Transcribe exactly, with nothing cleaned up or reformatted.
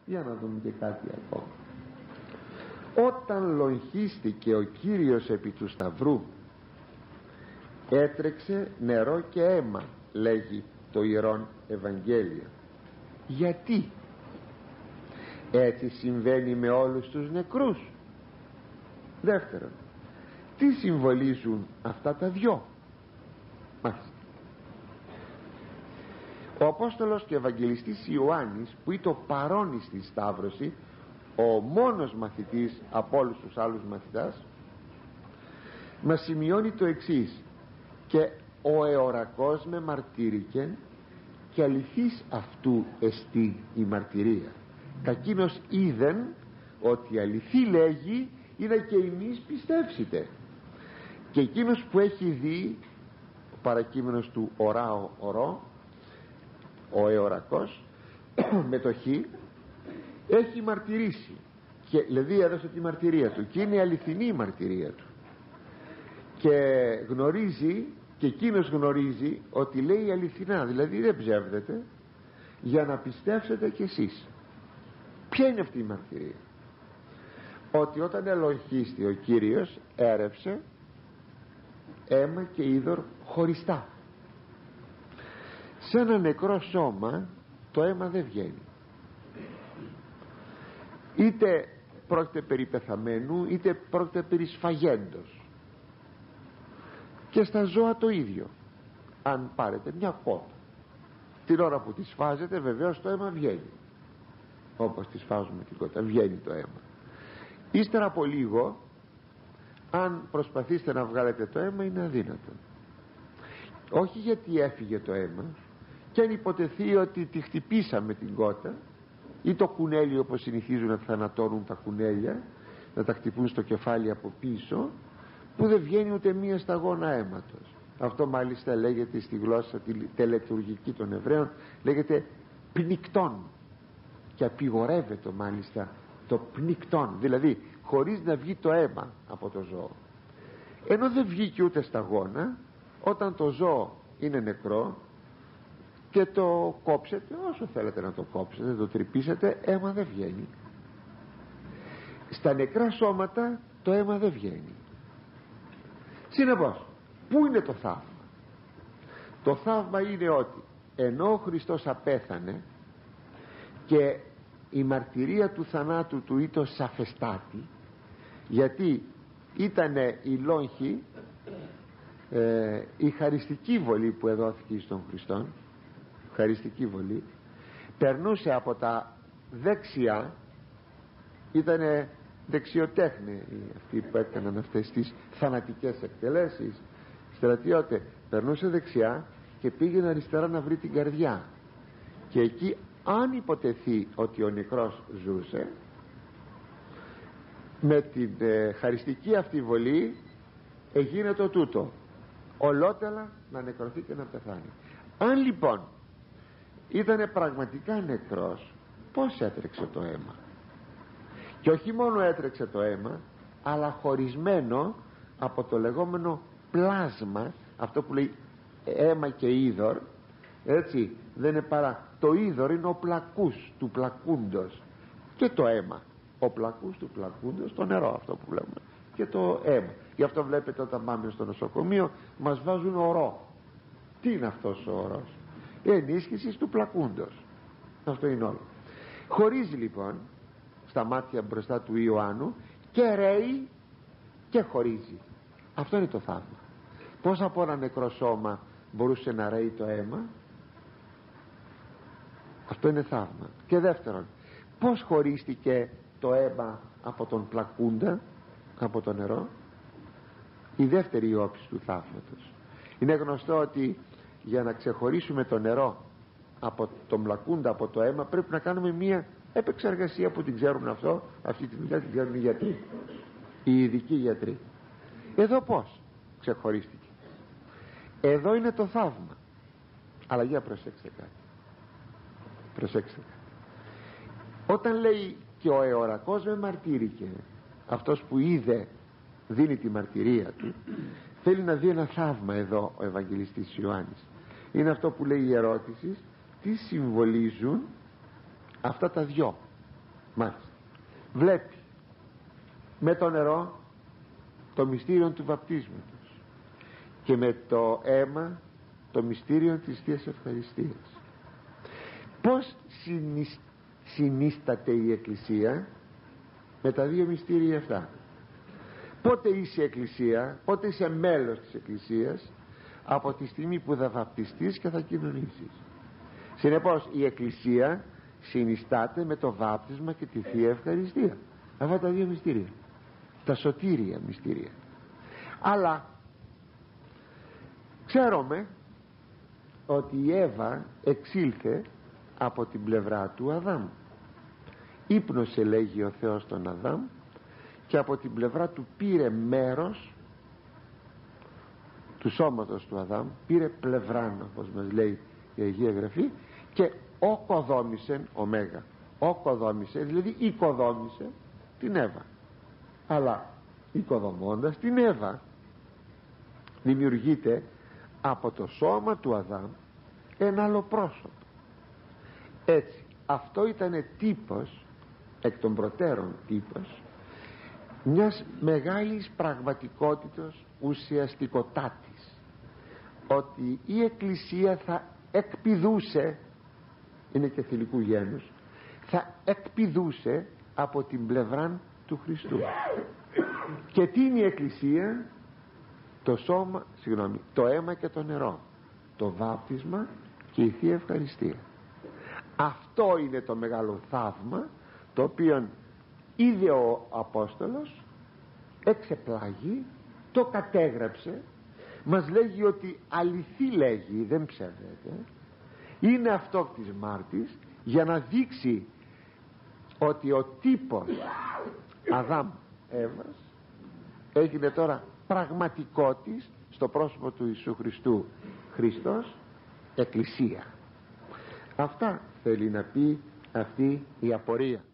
Για να δούμε και κάτι ακόμα. Όταν λογίστηκε ο Κύριος επί του Σταυρού, έτρεξε νερό και αίμα, λέγει το Ιερόν Ευαγγέλιο. Γιατί? Έτσι συμβαίνει με όλους τους νεκρούς? Δεύτερον, τι συμβολίζουν αυτά τα δυο? Μάλιστα. Ο Απόστολος και Ευαγγελιστής Ιωάννης, που ήταν παρόν στη Σταύρωση, ο μόνος μαθητής από όλους τους άλλους μαθητάς, μας σημειώνει το εξής: και ο εωρακός με μαρτύρικεν, και αληθής αυτού εστί η μαρτυρία. Κακίνος είδεν ότι αληθή λέγει, είδα και εμείς πιστεύσετε. Και εκείνος που έχει δει, ο παρακείμενος του οράω ορό, ο εωρακός με το χ, έχει μαρτυρήσει, και δηλαδή έδωσε τη μαρτυρία του, και είναι αληθινή η μαρτυρία του, και γνωρίζει, και εκείνος γνωρίζει ότι λέει αληθινά, δηλαδή δεν ψεύδεται, για να πιστεύσετε κι εσείς. Ποια είναι αυτή η μαρτυρία? Ότι όταν ελογίστη ο Κύριος, έρευσε αίμα και είδωρ χωριστά. Σε ένα νεκρό σώμα το αίμα δεν βγαίνει, είτε πρόκειται περί πεθαμένου, είτε πρόκειται περί σφαγέντος. Και στα ζώα το ίδιο. Αν πάρετε μια κότα, την ώρα που τη σφάζετε, βεβαίως το αίμα βγαίνει, όπως τη σφάζουμε την κότα, βγαίνει το αίμα. Ύστερα από λίγο, αν προσπαθήσετε να βγάλετε το αίμα, είναι αδύνατο. Όχι γιατί έφυγε το αίμα, και αν υποτεθεί ότι τη χτυπήσαμε την κότα, ή το κουνέλι, όπως συνηθίζουν να θανατώνουν τα κουνέλια, να τα χτυπούν στο κεφάλι από πίσω, που δεν βγαίνει ούτε μία σταγόνα αίματος. Αυτό μάλιστα λέγεται στη γλώσσα τη τελετουργική των Εβραίων, λέγεται πνικτόν, και απειγορεύεται μάλιστα το πνικτόν, δηλαδή χωρίς να βγει το αίμα από το ζώο. Ενώ δεν βγήκε ούτε σταγόνα, όταν το ζώο είναι νεκρό και το κόψετε, όσο θέλετε να το κόψετε, το τρυπήσετε, αίμα δεν βγαίνει. Στα νεκρά σώματα το αίμα δεν βγαίνει. Συνεπώς, πού είναι το θαύμα? Το θαύμα είναι ότι ενώ ο Χριστός απέθανε και η μαρτυρία του θανάτου του ήταν σαφεστάτη, γιατί ήτανε η λόγχη, ε, η χαριστική βολή που εδόθηκε στον Χριστόν, χαριστική βολή, περνούσε από τα δεξιά, ήτανε δεξιοτέχνη αυτοί που έκαναν αυτές τις θανατικές εκτελέσεις, στρατιώτε, περνούσε δεξιά και πήγαινε αριστερά να βρει την καρδιά, και εκεί αν υποτεθεί ότι ο νεκρός ζούσε, με την ε, χαριστική αυτή βολή έγινε το τούτο, ολότελα να νεκρωθεί και να πεθάνει. Αν λοιπόν ήτανε πραγματικά νεκρός, πως έτρεξε το αίμα? Και όχι μόνο έτρεξε το αίμα, αλλά χωρισμένο από το λεγόμενο πλάσμα, αυτό που λέει αίμα και είδωρ, έτσι, δεν είναι παρά, το είδωρ είναι ο πλακούς του πλακούντος, και το αίμα, ο πλακούς του πλακούντος, το νερό αυτό που βλέπουμε, και το αίμα. Γι' αυτό βλέπετε όταν πάμε στο νοσοκομείο μας βάζουν ορό. Τι είναι αυτός ο ορός? Ενίσχυση του πλακούντος. Αυτό είναι όλο. Χωρίζει λοιπόν στα μάτια μπροστά του Ιωάννου, και ρέει και χωρίζει. Αυτό είναι το θαύμα. Πώς από ένα νεκρό σώμα μπορούσε να ρέει το αίμα? Αυτό είναι θαύμα. Και δεύτερον, πώς χωρίστηκε το αίμα από τον πλακούντα, από το νερό? Η δεύτερη όψη του θαύματος. Είναι γνωστό ότι για να ξεχωρίσουμε το νερό από τον πλακούντα, από το αίμα, πρέπει να κάνουμε μία επεξεργασία που την ξέρουν αυτό, αυτή τη δουλειά την ξέρουν οι γιατροί, οι ειδικοί γιατροί. Εδώ πώς ξεχωρίστηκε? Εδώ είναι το θαύμα. Αλλά για προσέξτε κάτι, προσέξτε κάτι. Όταν λέει και ο εωρακός με μαρτύρηκε, αυτός που είδε δίνει τη μαρτυρία του, θέλει να δει ένα θαύμα εδώ ο Ευαγγελιστής Ιωάννης. Είναι αυτό που λέει η ερώτηση, τι συμβολίζουν αυτά τα δυο? Μάλιστα. Βλέπει με το νερό το μυστήριο του βαπτίσματος και με το αίμα το μυστήριο της Θείας Ευχαριστίας. Πώς συνισ... συνίσταται η Εκκλησία? Με τα δύο μυστήρια αυτά. Πότε είσαι Εκκλησία, πότε είσαι μέλος της Εκκλησίας? Από τη στιγμή που θα βαπτιστείς και θα κοινωνήσεις. Συνεπώς η Εκκλησία συνιστάται με το βάπτισμα και τη Θεία Ευχαριστία. Αυτά τα δύο μυστήρια, τα σωτήρια μυστήρια. Αλλά ξέρουμε ότι η Εύα εξήλθε από την πλευρά του Αδάμ. Ύπνωσε, λέγει ο Θεός τον Αδάμ, και από την πλευρά του πήρε μέρος του σώματος του Αδάμ, πήρε πλευράν, όπως μας λέει η Αγία Γραφή, και οκοδόμησε, ωμέγα, οκοδόμησε, δηλαδή οικοδόμησε την Εύα. Αλλά οικοδομώντας την Εύα δημιουργείται από το σώμα του Αδάμ ένα άλλο πρόσωπο. Έτσι, αυτό ήταν τύπος, εκ των προτέρων τύπος μιας μεγάλης πραγματικότητας, ουσιαστικοτάτης, ότι η Εκκλησία θα εκπηδούσε, είναι και θηλυκού γένους, θα εκπηδούσε από την πλευρά του Χριστού. Και τι είναι η Εκκλησία? Το σώμα, συγγνώμη, το αίμα και το νερό, το βάπτισμα και η Θεία Ευχαριστία. Αυτό είναι το μεγάλο θαύμα το οποίο είδε ο Απόστολος, εξεπλάγει, το κατέγραψε, μας λέγει ότι αληθή λέγει, δεν ψεύδεται, είναι αυτόκτης μάρτης, για να δείξει ότι ο τύπος Αδάμ Εύας έγινε τώρα πραγματικότης στο πρόσωπο του Ιησού Χριστού. Χριστός, Εκκλησία. Αυτά θέλει να πει αυτή η απορία.